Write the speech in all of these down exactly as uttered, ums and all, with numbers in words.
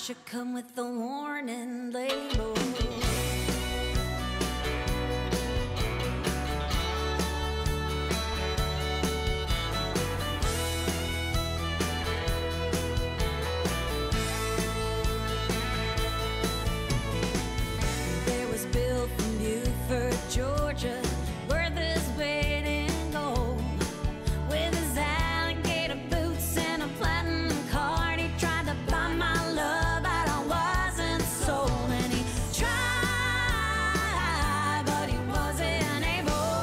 should come with a warning label. There was Bill from Buford, Georgia, where this waiting gold. With his alligator boots and a platinum card, he tried to buy my love, but I wasn't sold. And he tried, but he wasn't able.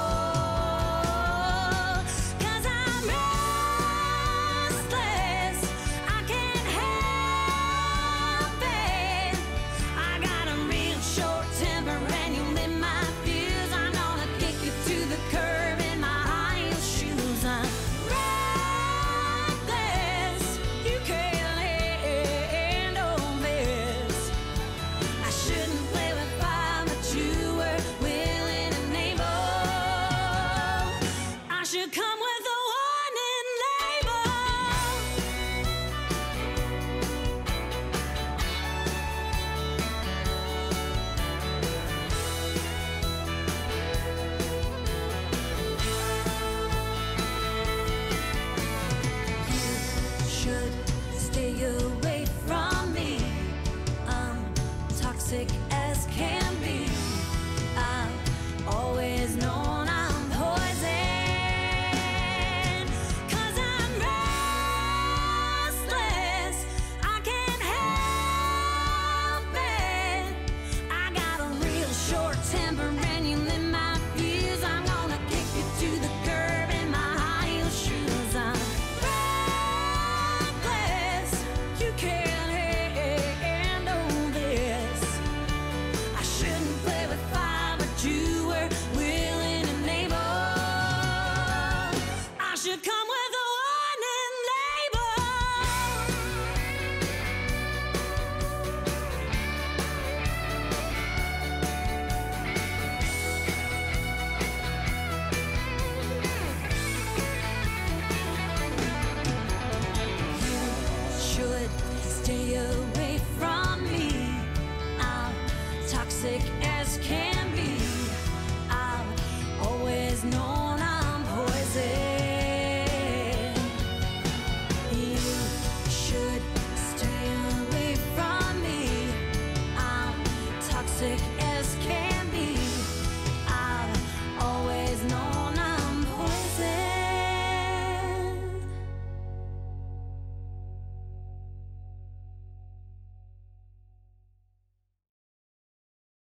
'Cause I'm restless, I can't help it. I got a real short temper and you lit my fuse. I'm gonna kick you to the curb in my high heel shoes. I'm reckless, you can't handle this. I shouldn't play with fire, but you were willing and able. I should come with a warning label. Should stay away from me. I'm toxic as can be. I've always known I'm poison. 'Cause I'm restless, I can't help it. I got a real short temper and you lit my fuse. I'm gonna kick you to the curb in my high heel shoes. I'm reckless, you can't handle this. I shouldn't play with fire, but you were willing and able. I should come with a warning label. You should stay away from me. I'm toxic